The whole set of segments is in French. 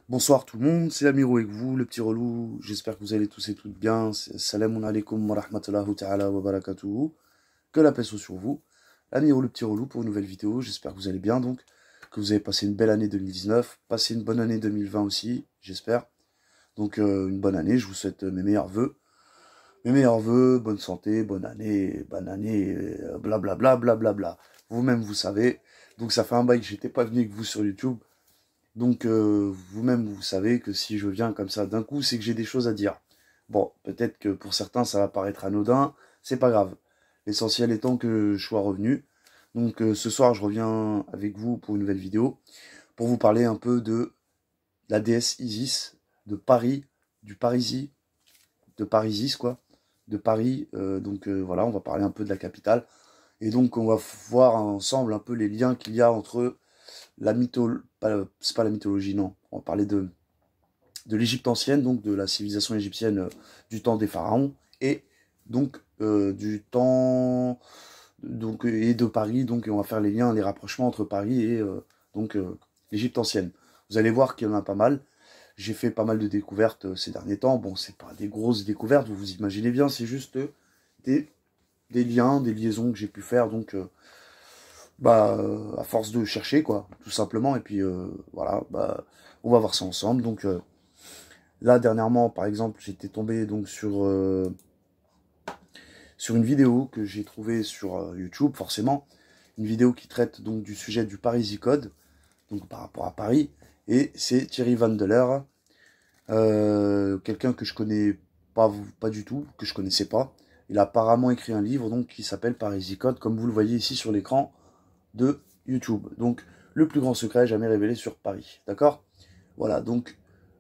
Bonsoir tout le monde, c'est l'Amiro avec vous, le petit relou. J'espère que vous allez tous et toutes bien. Salam alaikum wa rahmatullahi ta'ala wa barakatuhu. Que la paix soit sur vous. L'Amiro, le petit relou pour une nouvelle vidéo. J'espère que vous allez bien donc. Que vous avez passé une belle année 2019. Passé une bonne année 2020 aussi, j'espère. Donc une bonne année, je vous souhaite mes meilleurs vœux. Mes meilleurs vœux, bonne santé, bonne année, blablabla, blablabla. Vous-même vous savez. Donc ça fait un bail que j'étais pas venu avec vous sur YouTube. Donc vous-même, vous savez que si je viens comme ça d'un coup, c'est que j'ai des choses à dire. Bon, peut-être que pour certains, ça va paraître anodin, c'est pas grave. L'essentiel étant que je sois revenu. Donc ce soir, je reviens avec vous pour une nouvelle vidéo, pour vous parler un peu de la déesse Isis, de Paris, du Parisis, de Parisis quoi, de Paris. Voilà, on va parler un peu de la capitale. Et donc on va voir ensemble un peu les liens qu'il y a entre la mythologie, c'est pas la mythologie, non. On va parler de l'Égypte ancienne, donc de la civilisation égyptienne du temps des pharaons, et donc du temps et de Paris, donc on va faire les liens, les rapprochements entre Paris et l'Égypte ancienne. Vous allez voir qu'il y en a pas mal. J'ai fait pas mal de découvertes ces derniers temps. Bon, c'est pas des grosses découvertes, vous vous imaginez bien, c'est juste des, des liens, des liaisons que j'ai pu faire, à force de chercher, quoi, tout simplement. Et puis, voilà, on va voir ça ensemble. Donc, là, dernièrement, par exemple, j'étais tombé donc sur une vidéo que j'ai trouvée sur YouTube, forcément. Une vidéo qui traite donc du sujet du Parisis Code, donc par rapport à Paris. Et c'est Thierry Vandeleur, quelqu'un que je connais pas du tout, que je connaissais pas. Il a apparemment écrit un livre donc qui s'appelle Parisis Code, comme vous le voyez ici sur l'écran de YouTube. Donc, le plus grand secret jamais révélé sur Paris. D'accord? Voilà, donc,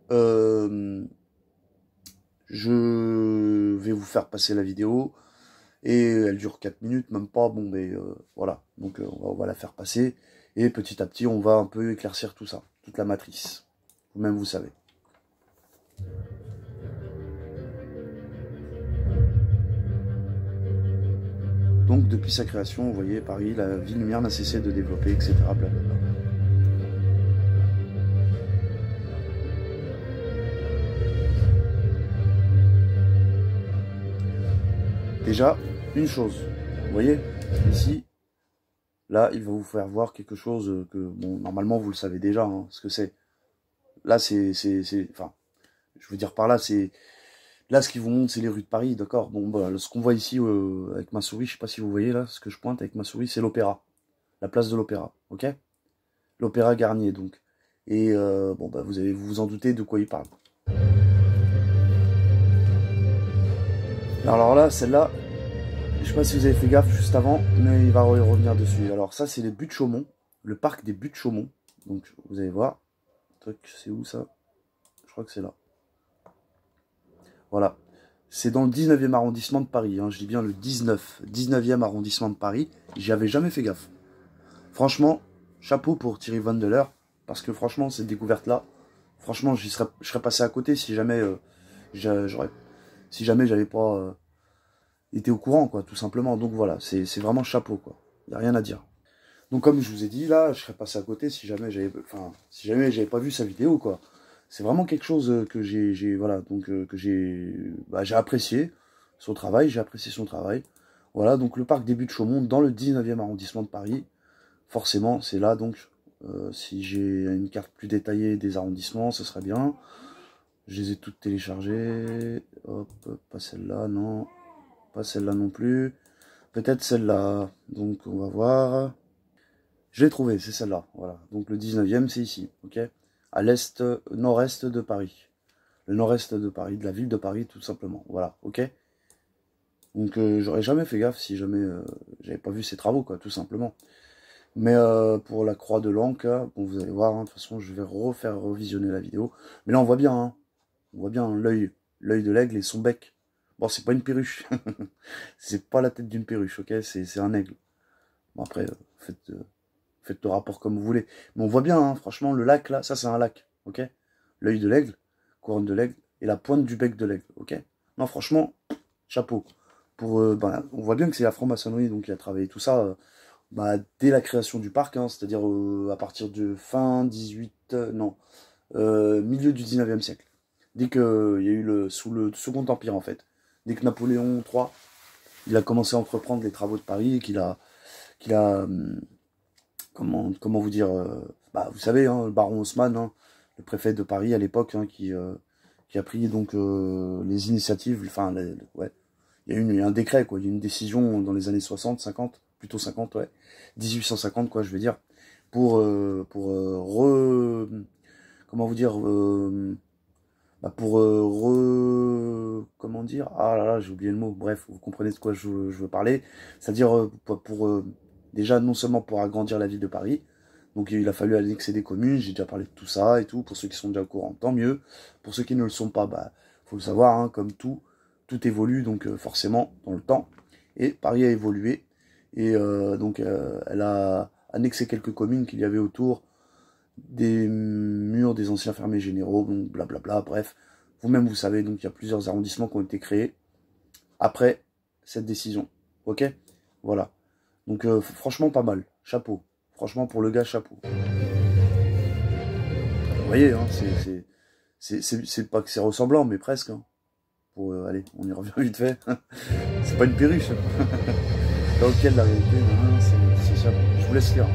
je vais vous faire passer la vidéo. Et elle dure 4 minutes, même pas. Bon, mais voilà. Donc, on va la faire passer. Et petit à petit, on va un peu éclaircir tout ça. Toute la matrice. Vous-même, vous savez. Donc, depuis sa création, vous voyez, Paris, la ville lumière n'a cessé de développer, etc. Blablabla. Déjà, une chose, vous voyez, ici, là, il va vous faire voir quelque chose que, bon, normalement, vous le savez déjà, hein, ce que c'est. Là, enfin, je veux dire par là, là, ce qui vous montre, c'est les rues de Paris, d'accord. Bon, ce qu'on voit ici, avec ma souris, je sais pas si vous voyez, là, ce que je pointe avec ma souris, c'est l'Opéra. La place de l'Opéra, ok. L'Opéra Garnier, donc. Et, vous allez vous en douter de quoi il parle. Alors là, celle-là, je sais pas si vous avez fait gaffe juste avant, mais il va revenir dessus. Alors ça, c'est les Buttes Chaumont, le parc des Buttes Chaumont. Donc vous allez voir, truc, c'est où ça? Je crois que c'est là. Voilà. C'est dans le 19e arrondissement de Paris, hein. Je dis bien le 19e arrondissement de Paris. J'y avais jamais fait gaffe. Franchement, chapeau pour Thierry Vandeleur, parce que franchement, cette découverte-là, franchement, je serais passé à côté si jamais j'avais pas été au courant, quoi, tout simplement. Donc voilà, c'est vraiment chapeau, quoi. Il n'y a rien à dire. Donc comme je vous ai dit, là, je serais passé à côté si jamais j'avais pas vu sa vidéo, quoi. C'est vraiment quelque chose que j'ai apprécié son travail, j'ai apprécié son travail. Voilà, donc le parc des Buttes-Chaumont dans le 19e arrondissement de Paris. Forcément, c'est là, donc si j'ai une carte plus détaillée des arrondissements, ce serait bien. Je les ai toutes téléchargées. Hop, pas celle-là, non. Pas celle-là non plus. Peut-être celle-là. Donc on va voir. Je l'ai trouvé, c'est celle-là. Voilà. Donc le 19e, c'est ici. Ok. À l'est, nord-est de Paris. Le nord-est de Paris, de la ville de Paris, tout simplement. Voilà. Ok. Donc j'aurais jamais fait gaffe si jamais j'avais pas vu ces travaux, quoi, tout simplement. Mais pour la croix de l'Ancre, bon, vous allez voir, hein, de toute façon, je vais revisionner la vidéo. Mais là, on voit bien, hein, on voit bien hein, l'œil de l'aigle et son bec. Bon, c'est pas une perruche. C'est pas la tête d'une perruche, ok? C'est un aigle. Bon, après, faites le rapport comme vous voulez. Mais on voit bien, hein, franchement, le lac, là, ça, c'est un lac, ok? L'œil de l'aigle, couronne de l'aigle, et la pointe du bec de l'aigle, ok? Non, franchement, chapeau. On voit bien que c'est la franc-maçonnerie, donc il a travaillé tout ça dès la création du parc, hein, c'est-à-dire à partir de fin 18... non, milieu du 19e siècle. Dès qu'il y a eu sous le Second Empire, en fait. Dès que Napoléon III, il a commencé à entreprendre les travaux de Paris et qu'il a comment vous dire, bah, vous savez, hein, le baron Haussmann, hein, le préfet de Paris à l'époque, hein, qui a pris donc les initiatives, enfin, ouais, il y a eu un décret, quoi, il y a eu une décision dans les années 60, 50, plutôt 50, ouais, 1850, quoi, je veux dire, pour comment vous dire, comment dire, ah là là, j'ai oublié le mot, bref, vous comprenez de quoi je veux parler, c'est-à-dire déjà, non seulement pour agrandir la ville de Paris, donc il a fallu annexer des communes, j'ai déjà parlé de tout ça et tout, pour ceux qui sont déjà au courant, tant mieux, pour ceux qui ne le sont pas, bah, faut le savoir, hein, comme tout évolue, donc forcément, dans le temps, et Paris a évolué, et donc elle a annexé quelques communes qu'il y avait autour, des murs des anciens fermiers généraux, donc blablabla, bref, vous-même vous savez, donc il y a plusieurs arrondissements qui ont été créés après cette décision, ok, voilà, donc franchement pas mal, chapeau, franchement pour le gars, chapeau. Vous voyez, hein, c'est pas que c'est ressemblant, mais presque, hein. Allez, on y revient vite fait, c'est pas une perruche, dans lequel la réalité, c'est ça, je vous laisse lire.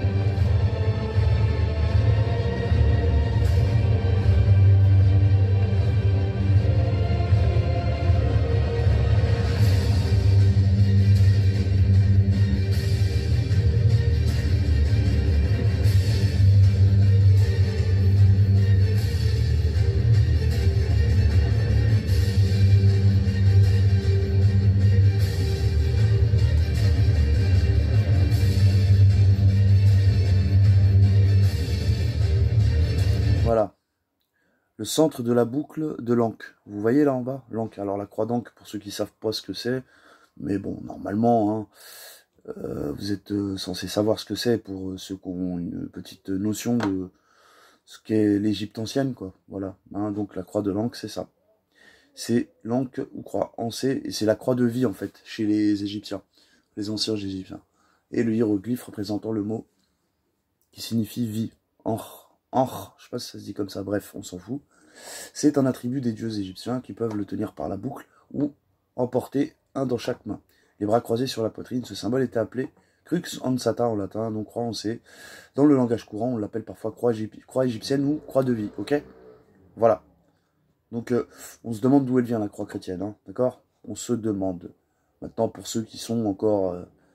Voilà, le centre de la boucle de l'Ancre. Vous voyez là en bas, l'Ancre. Alors la croix d'Ancre, pour ceux qui ne savent pas ce que c'est, mais bon, normalement, hein, vous êtes censé savoir ce que c'est pour ceux qui ont une petite notion de ce qu'est l'Égypte ancienne, quoi. Voilà, hein, donc la croix de l'Ancre, c'est ça. C'est l'Ancre ou croix ancée, et c'est la croix de vie en fait, chez les Égyptiens, les anciens Égyptiens. Et le hiéroglyphe représentant le mot qui signifie vie, Ankh, je sais pas si ça se dit comme ça, bref, on s'en fout. C'est un attribut des dieux égyptiens qui peuvent le tenir par la boucle ou en porter un dans chaque main. Les bras croisés sur la poitrine, ce symbole était appelé crux ansata en latin, donc croix ancée. Dans le langage courant, on l'appelle parfois croix égyptienne ou croix de vie, ok? Voilà. Donc, on se demande d'où elle vient la croix chrétienne, hein, d'accord? On se demande. Maintenant, pour ceux qui sont encore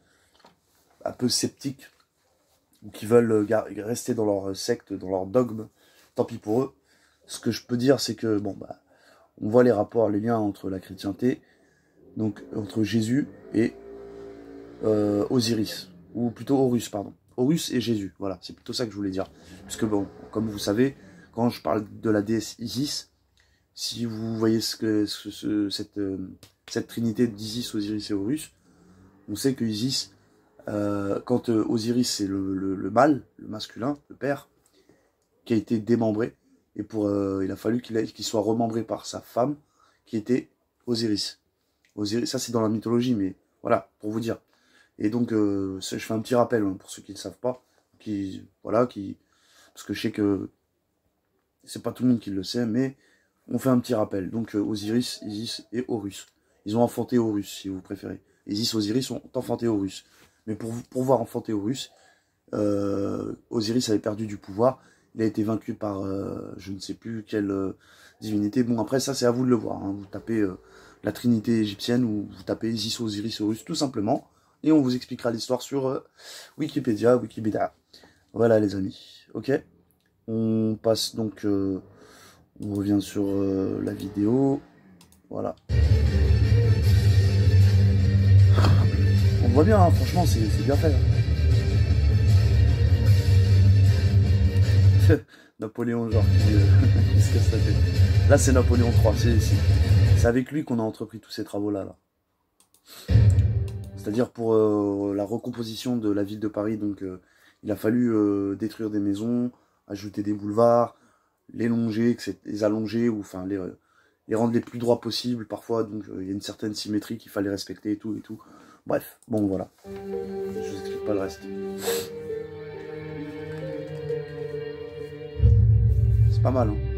un peu sceptiques, ou qui veulent rester dans leur secte, dans leur dogme, tant pis pour eux. Ce que je peux dire, c'est que, bon, bah, on voit les rapports, les liens entre la chrétienté, donc entre Jésus et Osiris, ou plutôt Horus, pardon. Horus et Jésus, voilà, c'est plutôt ça que je voulais dire. Parce que, bon, comme vous savez, quand je parle de la déesse Isis, si vous voyez cette trinité d'Isis, Osiris et Horus, on sait que Isis, quand Osiris c'est le mâle, le masculin, le père, qui a été démembré, et il a fallu qu'il soit remembré par sa femme, qui était Osiris. Osiris, ça c'est dans la mythologie, mais voilà, pour vous dire. Et donc, je fais un petit rappel, hein, pour ceux qui ne savent pas, parce que je sais que c'est pas tout le monde qui le sait, mais on fait un petit rappel. Donc Osiris, Isis et Horus. Ils ont enfanté Horus, si vous préférez. Isis et Osiris ont enfanté Horus. Mais pour pouvoir enfanter Horus, Osiris avait perdu du pouvoir. Il a été vaincu par je ne sais plus quelle divinité. Bon, après, ça, c'est à vous de le voir, hein. Vous tapez la trinité égyptienne ou vous tapez Isis, Osiris, Horus, tout simplement. Et on vous expliquera l'histoire sur Wikipédia. Voilà, les amis. Ok. On passe donc... on revient sur la vidéo. Voilà. On voit bien, hein, franchement, c'est bien fait. Hein. Napoléon, genre, qui se casse la tête. Là, c'est Napoléon III. C'est avec lui qu'on a entrepris tous ces travaux-là. Là. C'est-à-dire pour la recomposition de la ville de Paris. Donc, il a fallu détruire des maisons, ajouter des boulevards, les longer, les allonger, ou enfin les rendre les plus droits possibles parfois. Donc, il y a une certaine symétrie qu'il fallait respecter et tout et tout. Bref, bon voilà. Je vous explique pas le reste. C'est pas mal, hein.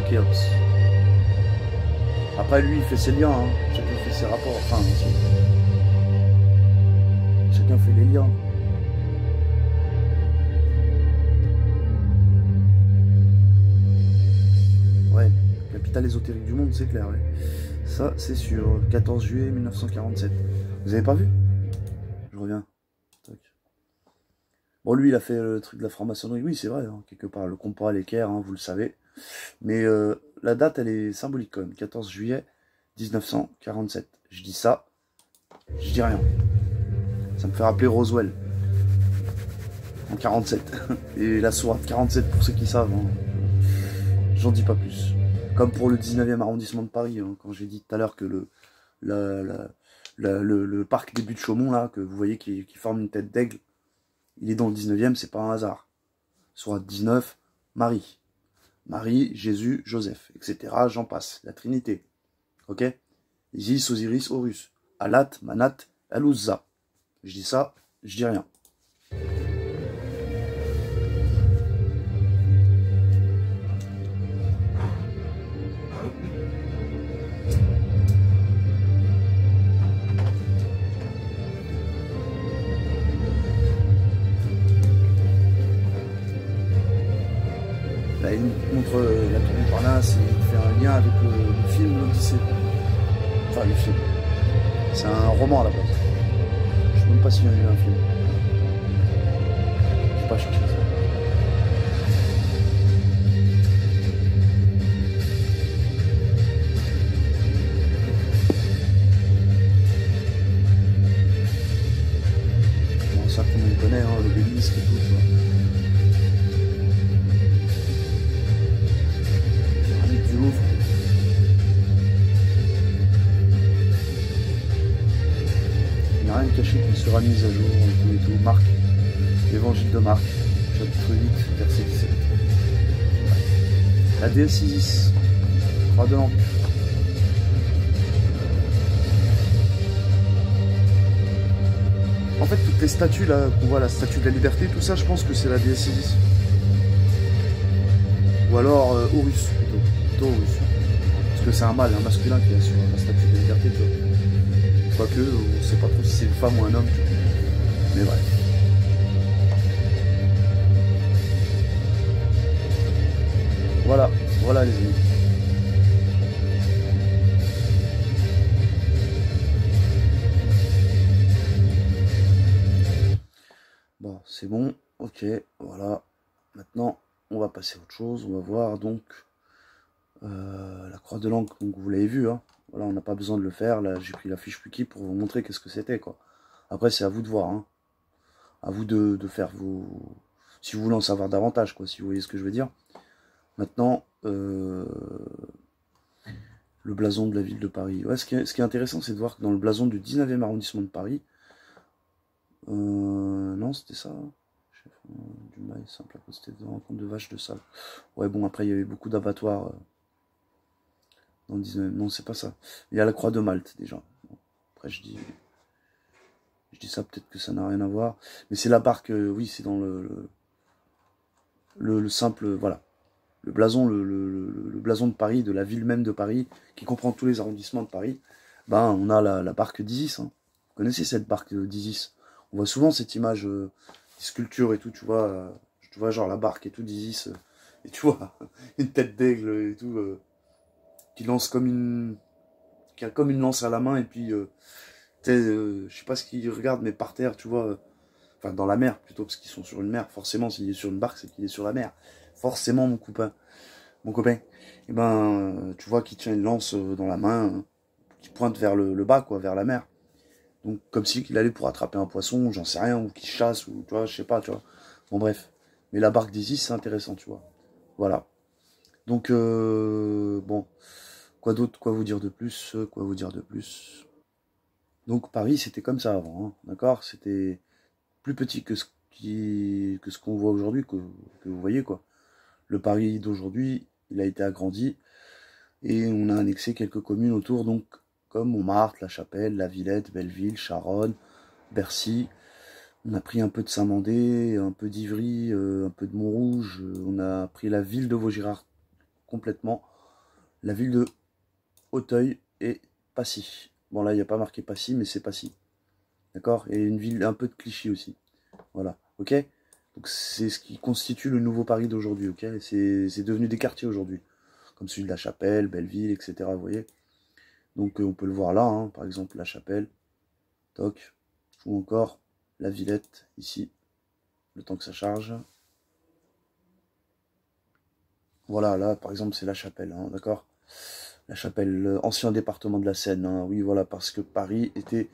Khéops. Après, lui, il fait ses liens, hein. Chacun fait ses rapports. Enfin, chacun fait les liens. Ouais, capitale ésotérique du monde, c'est clair, ouais. Ça, c'est sûr. 14 juillet 1947. Vous avez pas vu? Je reviens. Tac. Bon, lui, il a fait le truc de la franc-maçonnerie. Oui, c'est vrai, hein, quelque part. Le compas à l'équerre, hein, vous le savez. Mais la date, elle est symbolique quand même. 14 juillet 1947. Je dis ça, je dis rien. Ça me fait rappeler Roswell. En 47. Et la sourate 47, pour ceux qui savent. Hein. J'en dis pas plus. Comme pour le 19e arrondissement de Paris. Hein, quand j'ai dit tout à l'heure que le parc des Buttes-Chaumont, là, que vous voyez qui forme une tête d'aigle, il est dans le 19e, c'est pas un hasard. Sourate 19, Marie. Marie, Jésus, Joseph, etc. J'en passe. La Trinité. Ok? Isis, Osiris, Horus. Alat, Manat, Al-Uzza. Je dis ça, je dis rien. Là, il montre la tour Montparnasse et il fait un lien avec le film L'Odyssée. Enfin, le film. C'est un roman à la base. Je ne sais même pas s'il y a eu un film. Je vais pas chercher ça. Bon, ça, tout le monde connaît, hein, l'obélisque et tout, tu vois. Du Louvre. Il n'y a rien de caché qui sera mis à jour et tout. Marc, l'évangile de Marc, chapitre 8, verset 17. La déesse Isis, croix de l'Empire. En fait, toutes les statues là, qu'on voit, la statue de la liberté, tout ça, je pense que c'est la déesse Isis. Ou alors Horus, plutôt Horus. Parce que c'est un mâle, un masculin qui est sur la statue de la liberté, tu vois. Quoique, on ne sait pas trop si c'est une femme ou un homme, tu vois. Mais bref. Voilà, voilà les amis. Bon, c'est bon, ok, voilà. Maintenant, on va passer à autre chose. On va voir donc la croix de l'encre. Donc vous l'avez vu, hein. Voilà, on n'a pas besoin de le faire. Là, j'ai pris la fiche Puki pour vous montrer qu'est-ce que c'était, quoi. Après, c'est à vous de voir, hein. À vous de faire vos... Si vous voulez en savoir davantage, quoi, si vous voyez ce que je veux dire. Maintenant, le blason de la ville de Paris. Ouais, ce qui est intéressant, c'est de voir que dans le blason du 19e arrondissement de Paris, non, c'était ça. Chef du mail simple à côté de rencontre de vaches de salle. Ouais, bon, après, il y avait beaucoup d'abattoirs dans le 19e. Non, c'est pas ça. Il y a la croix de Malte, déjà. Bon, après, je dis ça, peut-être que ça n'a rien à voir. Mais c'est la barque, oui, c'est dans le simple, voilà. Le blason, le blason de Paris, de la ville même de Paris, qui comprend tous les arrondissements de Paris, ben, on a la barque d'Isis. Hein. Vous connaissez cette barque d'Isis? On voit souvent cette image, des sculptures et tout, tu vois, genre la barque et tout d'Isis, et tu vois, une tête d'aigle et tout, qui lance qui a comme une lance à la main, et puis, je sais pas ce qu'il regarde, mais par terre, tu vois, enfin dans la mer plutôt, parce qu'ils sont sur une mer, forcément, s'il est sur une barque, c'est qu'il est sur la mer. Forcément, mon copain, et ben, tu vois qu'il tient une lance dans la main, qui pointe vers le bas, quoi, vers la mer. Donc, comme si qu'il allait pour attraper un poisson, j'en sais rien, ou qu'il chasse, ou tu vois, je sais pas, tu vois. Bon, bref. Mais la barque d'Isis, c'est intéressant, tu vois. Voilà. Donc, bon. Quoi d'autre, quoi vous dire de plus, Donc, Paris, c'était comme ça avant, hein, d'accord? C'était plus petit que ce qu'on voit aujourd'hui, que vous voyez, quoi. Le Paris d'aujourd'hui, il a été agrandi et on a annexé quelques communes autour, donc comme Montmartre, La Chapelle, La Villette, Belleville, Charonne, Bercy. On a pris un peu de Saint-Mandé, un peu d'Ivry, un peu de Montrouge. On a pris la ville de Vaugirard complètement. la ville de Auteuil et Passy. Bon là, il n'y a pas marqué Passy, mais c'est Passy. D'accord? Et une ville un peu de Clichy aussi. Voilà, ok? Donc c'est ce qui constitue le nouveau Paris d'aujourd'hui, ok? C'est devenu des quartiers aujourd'hui, comme celui de La Chapelle, Belleville, etc. Vous voyez? Donc on peut le voir là, hein, par exemple La Chapelle, toc, ou encore la Villette, ici, le temps que ça charge. Voilà, là par exemple c'est La Chapelle, hein, d'accord? La Chapelle, ancien département de la Seine, hein, oui voilà, parce que Paris était...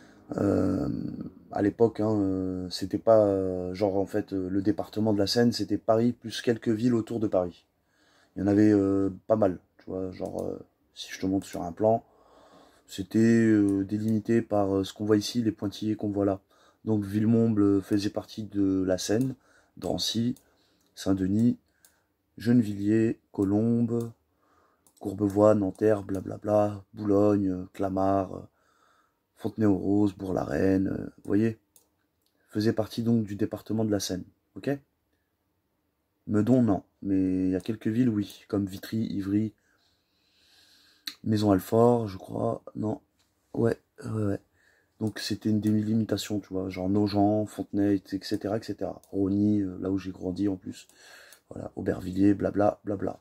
à l'époque, hein, c'était pas genre en fait le département de la Seine, c'était Paris plus quelques villes autour de Paris. Il y en avait pas mal, tu vois, genre si je te montre sur un plan, c'était délimité par ce qu'on voit ici, les pointillés qu'on voit là. Donc Villemomble faisait partie de la Seine, Drancy, Saint-Denis, Gennevilliers, Colombes, Courbevoie, Nanterre, blablabla, Boulogne, Clamart, Fontenay-aux-Roses, Bourg-la-Reine, vous voyez, faisait partie donc du département de la Seine, ok? Meudon, non, mais il y a quelques villes, oui, comme Vitry, Ivry, Maison-Alfort, je crois, non, ouais, ouais. Donc c'était une délimitation, tu vois, genre Nogent, Fontenay, etc., etc. Rosny, là où j'ai grandi en plus, voilà, Aubervilliers, blabla, blabla.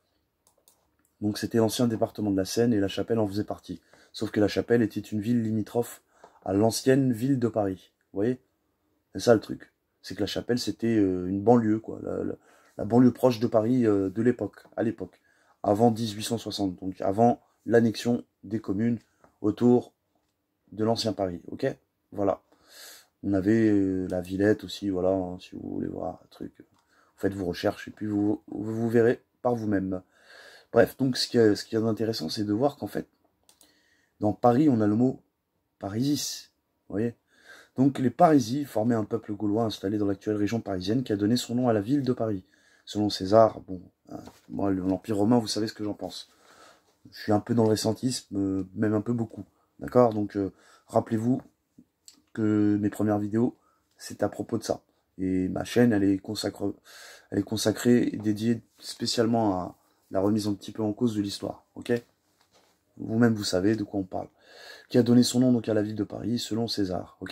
Donc c'était l'ancien département de la Seine et La Chapelle en faisait partie. Sauf que La Chapelle était une ville limitrophe à l'ancienne ville de Paris, vous voyez? C'est ça le truc. C'est que La Chapelle, c'était une banlieue, quoi. La banlieue proche de Paris de l'époque, à l'époque. Avant 1860, donc avant l'annexion des communes autour de l'ancien Paris, ok? Voilà. On avait la Villette aussi, voilà, hein, si vous voulez voir un truc. Vous faites vos recherches et puis vous verrez par vous-même. Bref, donc ce qui est intéressant, c'est de voir qu'en fait, dans Paris, on a le mot Parisis, vous voyez? Donc les Parisis formaient un peuple gaulois installé dans l'actuelle région parisienne qui a donné son nom à la ville de Paris. Selon César, bon, moi l'Empire romain, vous savez ce que j'en pense. Je suis un peu dans le récentisme, même un peu beaucoup. D'accord? Donc rappelez-vous que mes premières vidéos, c'est à propos de ça. Et ma chaîne, elle est consacrée et dédiée spécialement à la remise un petit peu en cause de l'histoire. Ok? Vous-même, vous savez de quoi on parle. Qui a donné son nom donc à la ville de Paris, selon César. Ok?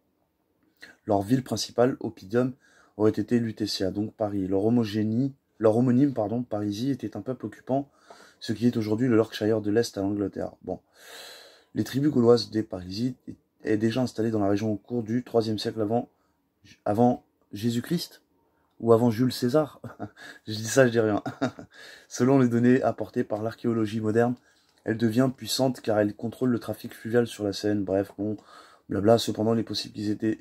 Leur ville principale, Oppidum, aurait été Lutetia, donc Paris. Leur homonyme, Parisis, était un peuple occupant ce qui est aujourd'hui le Yorkshire de l'Est à l'Angleterre. Bon. Les tribus gauloises des Parisis étaient déjà installées dans la région au cours du IIIe siècle avant Jésus-Christ ou avant Jules César. Je dis ça, je dis rien. Selon les données apportées par l'archéologie moderne, elle devient puissante car elle contrôle le trafic fluvial sur la Seine. Bref, bon, blabla. Cependant, il est possible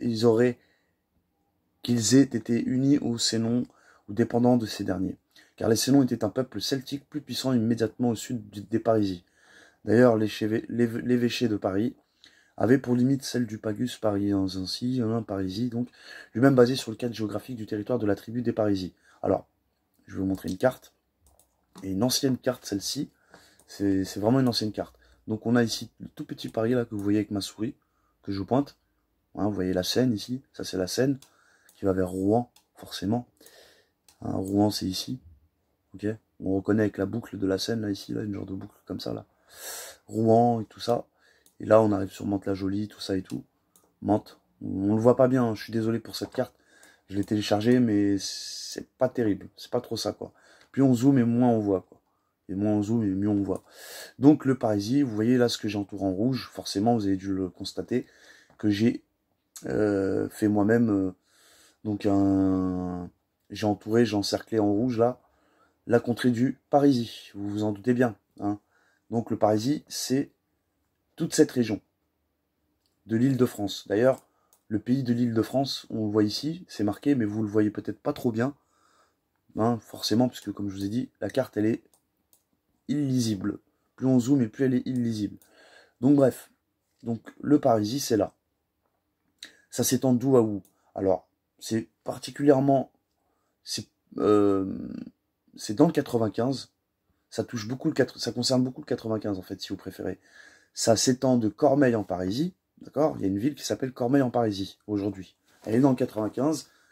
qu'ils aient été unis aux Sénons ou dépendants de ces derniers. Car les Sénons étaient un peuple celtique plus puissant immédiatement au sud des Parisis. D'ailleurs, l'évêché de Paris avait pour limite celle du Pagus Pariensis, Parisis, donc lui-même basé sur le cadre géographique du territoire de la tribu des Parisis. Alors, je vais vous montrer une carte, et une ancienne carte, celle-ci, c'est vraiment une ancienne carte. Donc on a ici le tout petit Paris là que vous voyez avec ma souris, que je pointe. Hein, vous voyez la Seine ici, ça c'est la Seine, qui va vers Rouen, forcément. Hein, Rouen c'est ici, ok. On reconnaît avec la boucle de la Seine là, ici, là, une genre de boucle comme ça là. Rouen et tout ça. Et là, on arrive sur Mantes-la-Jolie, tout ça et tout. Mantes. On le voit pas bien, hein. Je suis désolé pour cette carte. Je l'ai téléchargée, mais c'est pas terrible. C'est pas trop ça, quoi. Plus on zoome et moins on voit, quoi. Et moins on zoome et mieux on voit. Donc, le Parisis, vous voyez là ce que j'ai entouré en rouge. Forcément, vous avez dû le constater, que j'ai fait moi-même. Donc, j'ai entouré, j'ai encerclé en rouge, là, la contrée du Parisis. Vous vous en doutez bien, hein. Donc, le Parisis, c'est toute cette région de l'Île-de-France. D'ailleurs, le pays de l'Île-de-France, on le voit ici, c'est marqué, mais vous le voyez peut-être pas trop bien, hein, forcément, puisque comme je vous ai dit, la carte, elle est illisible. Plus on zoome et plus elle est illisible. Donc bref, donc le Parisis, c'est là. Ça s'étend d'où à où? Alors, c'est particulièrement, c'est dans le 95, ça touche beaucoup ça concerne beaucoup le 95 en fait, si vous préférez. Ça s'étend de Cormeilles en Parisis, d'accord? Il y a une ville qui s'appelle Cormeilles en Parisis aujourd'hui. Elle est dans le 95,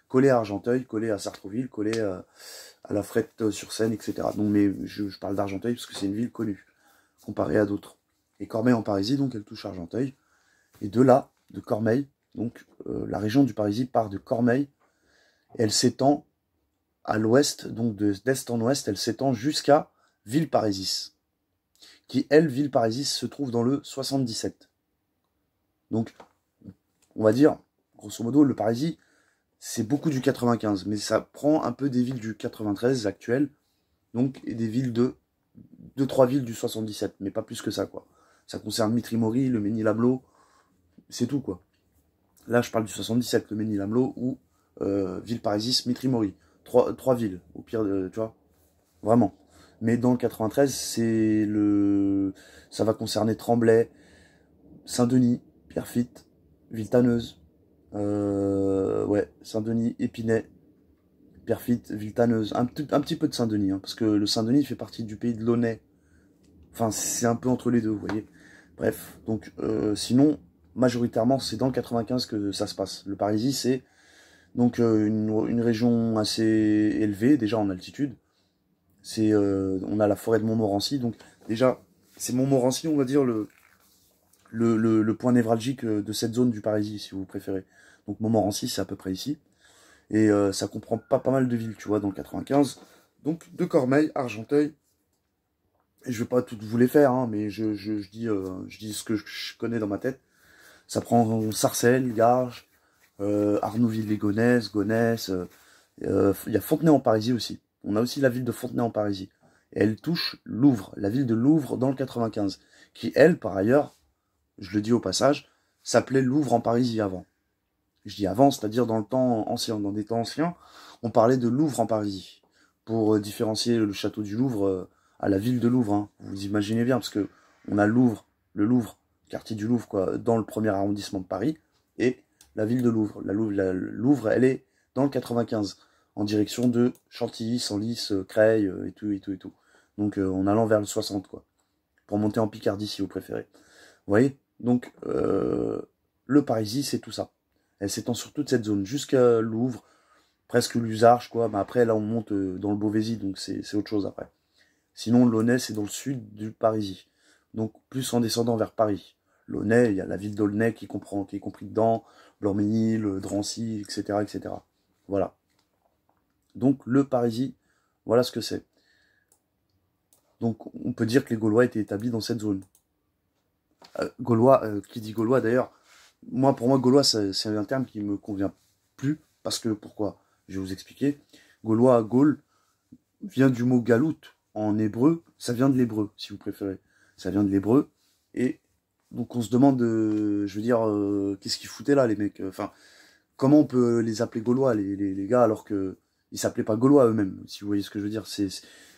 collé à Argenteuil, collé à Sartrouville, collé à la Frette-sur-Seine, etc. Donc, mais je parle d'Argenteuil parce que c'est une ville connue, comparée à d'autres. Et Cormeilles en Parisis, donc elle touche Argenteuil. Et de là, de Cormeilles, donc la région du Parisis part de Cormeilles, et elle s'étend à l'ouest, donc d'est en ouest, elle s'étend jusqu'à Villeparisis, qui, elle, Villeparisis, se trouve dans le 77. Donc, on va dire, grosso modo, le Parisis, c'est beaucoup du 95, mais ça prend un peu des villes du 93 actuelles, donc, et des villes de 2-3 villes du 77, mais pas plus que ça, quoi. Ça concerne Mitry-Mory, le Mesnil-Amelot, c'est tout, quoi. Là, je parle du 77, le Mesnil-Amelot ou Villeparisis, Mitry-Mory. Trois villes, au pire, tu vois, vraiment. Mais dans le 93, ça va concerner Tremblay, Saint-Denis, Pierrefitte, Villetaneuse, ouais, Saint-Denis, Épinay, Pierrefitte, Villetaneuse, un petit peu de Saint-Denis, hein, parce que le Saint-Denis fait partie du pays de l'Aunay. Enfin, c'est un peu entre les deux, vous voyez. Bref, donc, sinon, majoritairement, c'est dans le 95 que ça se passe. Le Parisis, c'est donc une région assez élevée, déjà en altitude. On a la forêt de Montmorency, donc déjà, c'est Montmorency, on va dire, le point névralgique de cette zone du Parisis, si vous préférez. Donc Montmorency, c'est à peu près ici. Et ça comprend pas mal de villes, tu vois, dans le 95. Donc de Cormeilles, Argenteuil. Et je vais pas toutes vous les faire, hein, mais je dis ce que je connais dans ma tête. Ça prend Sarcelles, Garges, Arnouville-les-Gonesse, Gonesse. Il y a Fontenay-en-Parisis aussi. On a aussi la ville de Fontenay-en-Parisis. Et elle touche Louvre, la ville de Louvre dans le 95. Qui, elle, par ailleurs, je le dis au passage, s'appelait Louvre-en-Parisis avant. Je dis avant, c'est-à-dire dans le temps ancien. Dans des temps anciens, on parlait de Louvre-en-Parisis. Pour différencier le château du Louvre à la ville de Louvre. Hein. Vous imaginez bien, parce que on a Louvre, le Louvre, quartier du Louvre, quoi, dans le premier arrondissement de Paris, et la ville de Louvre. Louvre, elle est dans le 95, en direction de Chantilly, Senlis, Creil, et tout, et tout, et tout. Donc en allant vers le 60, quoi. Pour monter en Picardie, si vous préférez. Vous voyez? Donc, le Parisis, c'est tout ça. Elle s'étend sur toute cette zone, jusqu'à Louvre, presque l'Usarche, quoi. Mais après, là, on monte dans le Beauvaisis, donc c'est autre chose après. Sinon, l'Aunay, c'est dans le sud du Parisis. Donc, plus en descendant vers Paris. L'Aunay, il y a la ville d'Aulnay qui est compris dedans, Blanc-Ménil, Drancy, etc., etc. Voilà. Donc, le Parisis, voilà ce que c'est. Donc, on peut dire que les Gaulois étaient établis dans cette zone. Gaulois, qui dit Gaulois d'ailleurs, pour moi, Gaulois, c'est un terme qui me convient plus, parce que, pourquoi? Je vais vous expliquer. Gaulois, Gaule, vient du mot galout, en hébreu, ça vient de l'hébreu, si vous préférez. Ça vient de l'hébreu, et donc on se demande, je veux dire, qu'est-ce qu'ils foutaient là, les mecs? Enfin, comment on peut les appeler Gaulois, les gars, alors que ils s'appelaient pas Gaulois eux-mêmes, si vous voyez ce que je veux dire. C'est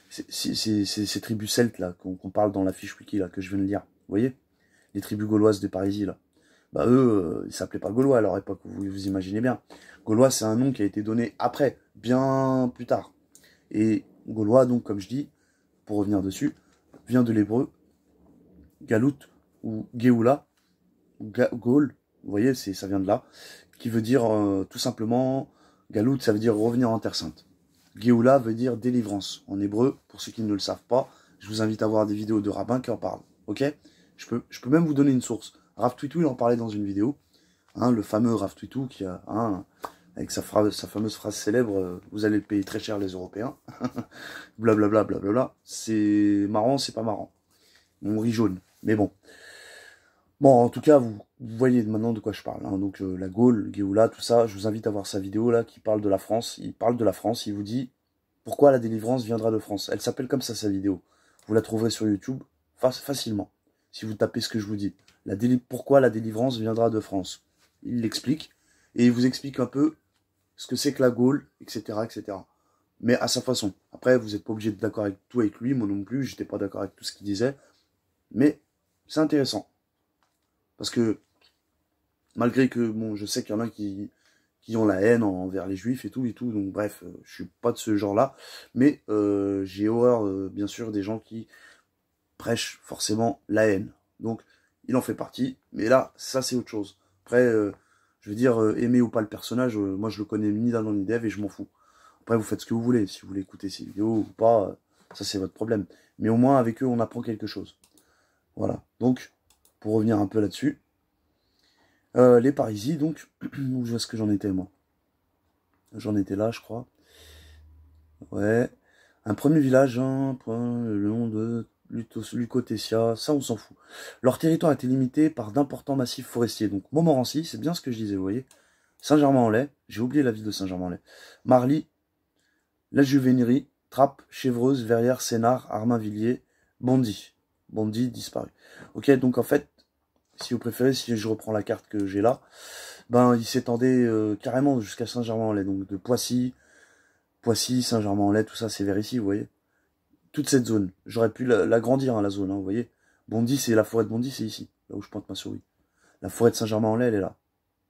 ces tribus celtes, là, qu'on parle dans la fiche wiki, là, que je viens de lire. Vous voyez? Les tribus gauloises de Parisis, là. Bah eux, ils s'appelaient pas Gaulois à leur époque, vous imaginez bien. Gaulois, c'est un nom qui a été donné après, bien plus tard. Et Gaulois, donc, comme je dis, pour revenir dessus, vient de l'hébreu, Galout, ou Géoula, ou Gaul, vous voyez, ça vient de là, qui veut dire tout simplement, Galout, ça veut dire revenir en Terre Sainte. Géoula veut dire délivrance, en hébreu, pour ceux qui ne le savent pas, je vous invite à voir des vidéos de rabbins qui en parlent, ok? Je peux même vous donner une source. Rav Twitou, il en parlait dans une vidéo, hein, le fameux Rav Twitou qui a, hein, avec sa fameuse phrase célèbre, vous allez le payer très cher les Européens, blablabla, blablabla. C'est marrant, c'est pas marrant. On rit jaune, mais bon. Bon, en tout cas, vous voyez maintenant de quoi je parle. Hein. Donc la Gaule, Géoula, tout ça, je vous invite à voir sa vidéo là qui parle de la France. Il parle de la France, il vous dit pourquoi la délivrance viendra de France. Elle s'appelle comme ça sa vidéo. Vous la trouverez sur YouTube facilement, si vous tapez ce que je vous dis. Pourquoi la délivrance viendra de France. Il l'explique, et il vous explique un peu ce que c'est que la Gaule, etc., etc. Mais à sa façon. Après, vous n'êtes pas obligé d'être d'accord avec tout avec lui, moi non plus, j'étais pas d'accord avec tout ce qu'il disait. Mais c'est intéressant. Parce que, malgré que, bon, je sais qu'il y en a qui ont la haine envers les juifs et tout, donc bref, je suis pas de ce genre-là. Mais j'ai horreur, bien sûr, des gens qui prêchent forcément la haine. Donc, il en fait partie. Mais là, ça, c'est autre chose. Après, Je veux dire, aimer ou pas le personnage, moi je le connais ni d'Adam ni d'Ève et je m'en fous. Après, vous faites ce que vous voulez. Si vous voulez écouter ces vidéos ou pas, ça c'est votre problème. Mais au moins, avec eux, on apprend quelque chose. Voilà. Donc, pour revenir un peu là-dessus, les Parisis, donc, où est-ce que j'en étais, moi? J'en étais là, je crois. Ouais. Un premier village, hein, point, le nom de Lucotessia, ça on s'en fout. Leur territoire était limité par d'importants massifs forestiers. Donc Montmorency, c'est bien ce que je disais, vous voyez. Saint-Germain-en-Laye, j'ai oublié la ville de Saint-Germain-en-Laye. Marly, La Juvénerie, Trappes, Chevreuse, Verrières, Sénart, Armainvilliers, Bondy. Bondy disparu. Ok, donc en fait, si vous préférez, si je reprends la carte que j'ai là, ben il s'étendait carrément jusqu'à Saint-Germain-en-Laye. Donc de Poissy, Saint-Germain-en-Laye, tout ça c'est vers ici, vous voyez. Toute cette zone. J'aurais pu l'agrandir, hein, la zone, hein, vous voyez. Bondy, c'est la forêt de Bondy, c'est ici, là où je pointe ma souris. La forêt de Saint-Germain-en-Laye, elle est là.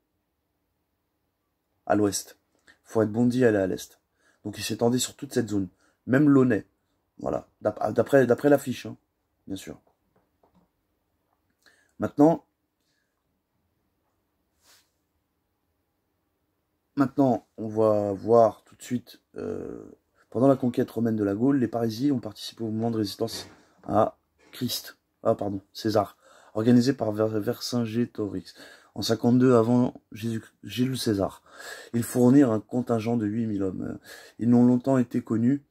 À l'ouest. Forêt de Bondy, elle est à l'est. Donc il s'étendait sur toute cette zone. Même Launay. Voilà. D'après l'affiche, hein, bien sûr. Maintenant, on va voir tout de suite, pendant la conquête romaine de la Gaule, les Parisis ont participé au mouvement de résistance à César, organisé par Vercingétorix en 52 avant Jules César. Ils fournirent un contingent de 8000 hommes. Ils n'ont longtemps été connus.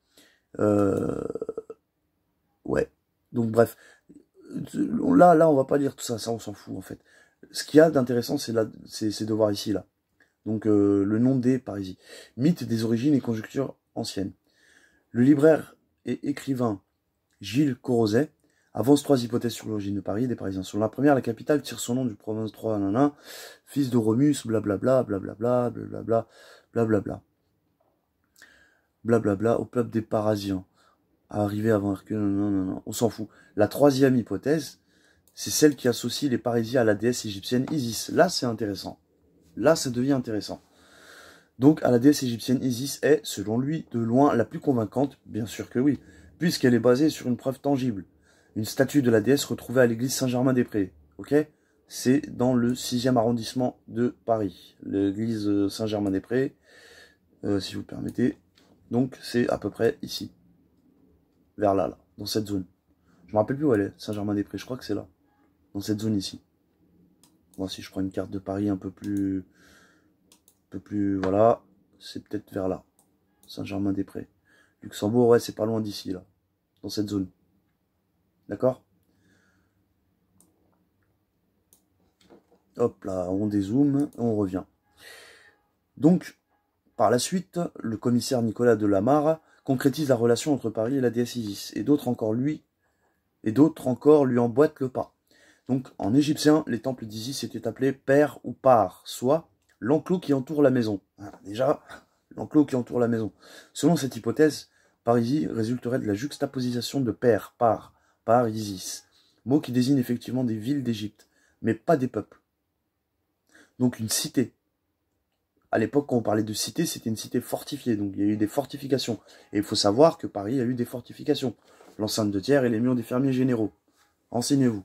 Ouais. Donc bref, là, on va pas lire tout ça, ça on s'en fout en fait. Ce qu'il y a d'intéressant, c'est de voir ici, là. Donc le nom des Parisis. Mythe des origines et conjectures anciennes. Le libraire et écrivain Gilles Corrozet avance 3 hypothèses sur l'origine de Paris et des Parisiens. Selon la première, la capitale tire son nom du province 3 fils de Romus, blablabla, blablabla, blablabla, blablabla. Blablabla, au peuple des Parisiens. Arrivé avant Hercule, non, on s'en fout. La troisième hypothèse, c'est celle qui associe les Parisiens à la déesse égyptienne Isis. Là, c'est intéressant. Là, ça devient intéressant. Donc, à la déesse égyptienne Isis est, selon lui, de loin la plus convaincante, bien sûr que oui, puisqu'elle est basée sur une preuve tangible. Une statue de la déesse retrouvée à l'église Saint-Germain-des-Prés. Ok? C'est dans le 6e arrondissement de Paris. L'église Saint-Germain-des-Prés, si vous permettez. Donc, c'est à peu près ici. Vers là, dans cette zone. Je me rappelle plus où elle est, Saint-Germain-des-Prés, je crois que c'est là. Dans cette zone ici. Moi, si je prends une carte de Paris un peu plus, voilà, c'est peut-être vers là. Saint-Germain-des-Prés. Luxembourg, ouais, c'est pas loin d'ici, là. Dans cette zone. D'accord? Hop là, on dézoome, on revient. Donc, par la suite, le commissaire Nicolas de Lamare concrétise la relation entre Paris et la déesse Isis. Et d'autres encore lui emboîtent le pas. Donc, en égyptien, les temples d'Isis étaient appelés Père ou Par, soit l'enclos qui entoure la maison. Déjà, l'enclos qui entoure la maison. Selon cette hypothèse, Parisis résulterait de la juxtaposition de Père, Par Isis, mot qui désigne effectivement des villes d'Égypte, mais pas des peuples. Donc une cité. À l'époque, quand on parlait de cité, c'était une cité fortifiée, donc il y a eu des fortifications. Et il faut savoir que Paris a eu des fortifications. L'enceinte de Thiers et les murs des fermiers généraux. Renseignez-vous.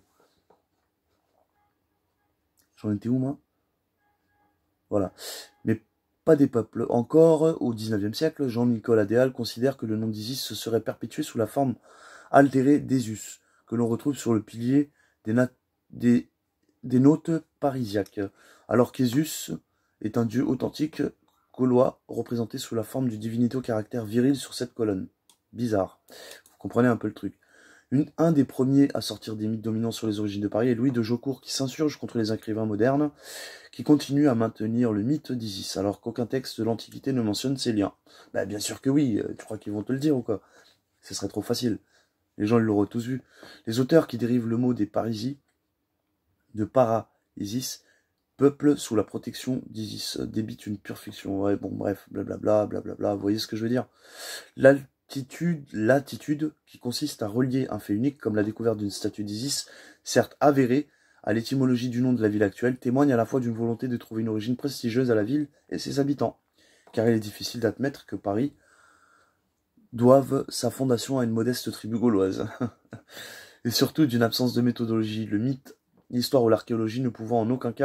J'en étais où, moi? Voilà. Mais pas des peuples. Encore, au XIXe siècle, Jean-Nicolas Déal considère que le nom d'Isis se serait perpétué sous la forme altérée d'Esus, que l'on retrouve sur le pilier des notes parisiaques, alors qu'Esus est un dieu authentique gaulois représenté sous la forme d'une divinité au caractère viril sur cette colonne. Bizarre. Vous comprenez un peu le truc. Un des premiers à sortir des mythes dominants sur les origines de Paris est Louis de Jaucourt, qui s'insurge contre les écrivains modernes, qui continuent à maintenir le mythe d'Isis, alors qu'aucun texte de l'Antiquité ne mentionne ces liens. Bah, bien sûr que oui, tu crois qu'ils vont te le dire ou quoi? Ce serait trop facile. Les gens l'auraient tous vu. Les auteurs qui dérivent le mot des Parisis, de Para-Isis, peuple sous la protection d'Isis, débite une pure fiction. Ouais, bon, bref, blablabla, blablabla, vous voyez ce que je veux dire? L'attitude qui consiste à relier un fait unique comme la découverte d'une statue d'Isis, certes avérée, à l'étymologie du nom de la ville actuelle, témoigne à la fois d'une volonté de trouver une origine prestigieuse à la ville et ses habitants. Car il est difficile d'admettre que Paris doive sa fondation à une modeste tribu gauloise. Et surtout d'une absence de méthodologie, le mythe, l'histoire ou l'archéologie ne pouvant en aucun cas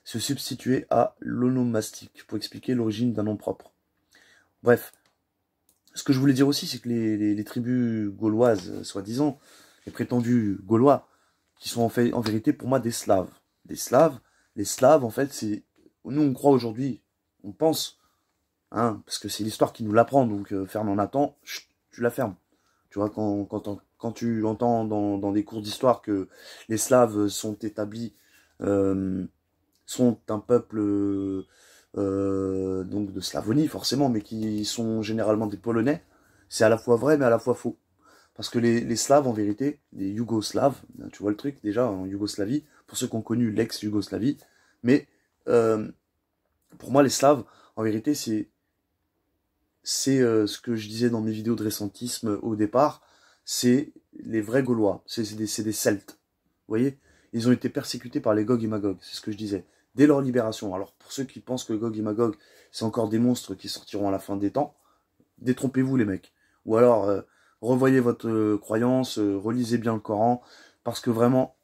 se substituer à l'onomastique pour expliquer l'origine d'un nom propre. Bref, ce que je voulais dire aussi, c'est que les tribus gauloises, soi-disant, les prétendus Gaulois, qui sont en vérité pour moi des Slaves. Des Slaves, les Slaves, en fait, c'est... Nous, on croit aujourd'hui, on pense, hein, parce que c'est l'histoire qui nous l'apprend, donc ferme en attend, chut, tu la fermes. Tu vois, quand tu entends dans des cours d'histoire que les Slaves sont établis, sont un peuple donc de Slavonie, forcément, mais qui sont généralement des Polonais, c'est à la fois vrai, mais à la fois faux. Parce que les Slaves, en vérité, les Yougoslaves, tu vois le truc, déjà, en Yougoslavie, pour ceux qui ont connu l'ex-Yougoslavie, mais pour moi, les Slaves, en vérité, c'est ce que je disais dans mes vidéos de récentisme au départ, c'est les vrais Gaulois, c'est des Celtes. Vous voyez, ils ont été persécutés par les Gog et Magog, c'est ce que je disais, dès leur libération. Alors pour ceux qui pensent que Gog et Magog, c'est encore des monstres qui sortiront à la fin des temps, détrompez-vous les mecs. Ou alors, revoyez votre croyance, relisez bien le Coran, parce que vraiment,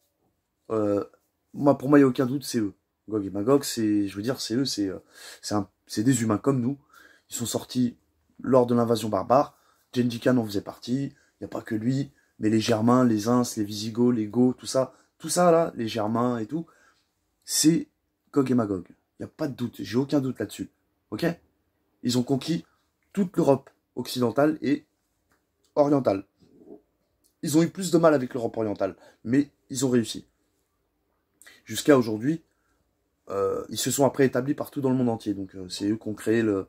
pour moi, il n'y a aucun doute, c'est eux. Gog et Magog, je veux dire, c'est eux, c'est des humains comme nous. Ils sont sortis lors de l'invasion barbare. Gengis Khan en faisait partie. Il n'y a pas que lui, mais les Germains, les Huns, les Visigoths, les Goths, tout ça là, les Germains et tout, c'est Gog et Magog. Il n'y a pas de doute, j'ai aucun doute là-dessus. Ok? Ils ont conquis toute l'Europe occidentale et orientale. Ils ont eu plus de mal avec l'Europe orientale, mais ils ont réussi. Jusqu'à aujourd'hui, ils se sont après établis partout dans le monde entier. Donc c'est eux qui ont créé le...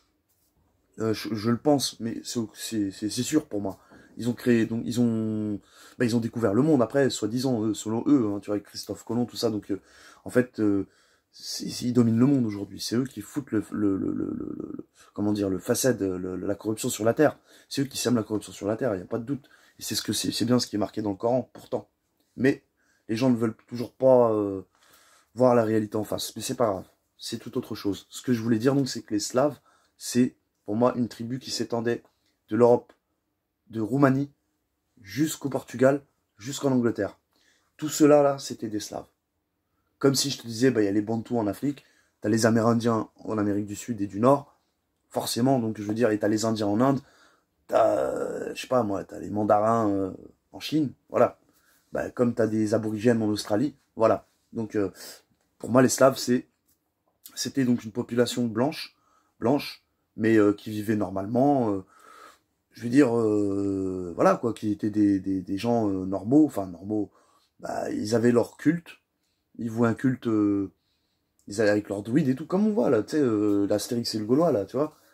je le pense, mais c'est sûr pour moi. Ils ont créé, donc ils ont découvert le monde après, soi-disant, selon eux, hein, tu vois, avec Christophe Colomb, tout ça. Donc en fait, ils dominent le monde aujourd'hui. C'est eux qui foutent comment dire, le facade, la corruption sur la terre. C'est eux qui sèment la corruption sur la terre, il n'y a pas de doute. Et c'est bien ce qui est marqué dans le Coran, pourtant. Mais les gens ne veulent toujours pas voir la réalité en face. Mais c'est pas grave, c'est tout autre chose. Ce que je voulais dire donc, c'est que les Slaves, c'est pour moi une tribu qui s'étendait de l'Europe, de Roumanie, jusqu'au Portugal, jusqu'en Angleterre. Tout cela là, c'était des Slaves. Comme si je te disais, il y a les Bantous en Afrique, t'as les Amérindiens en Amérique du Sud et du Nord, forcément, donc je veux dire, et t'as les Indiens en Inde, t'as, je sais pas moi, t'as les Mandarins en Chine, voilà. Comme t'as des aborigènes en Australie, voilà. Donc pour moi, les Slaves, c'était donc une population blanche, mais qui vivait normalement, je veux dire, voilà quoi, qui étaient des gens normaux, enfin normaux. Ils avaient leur culte, ils vouaient un culte, ils allaient avec leur druide et tout, comme on voit là, tu sais, l'Astérix et le Gaulois là, tu vois.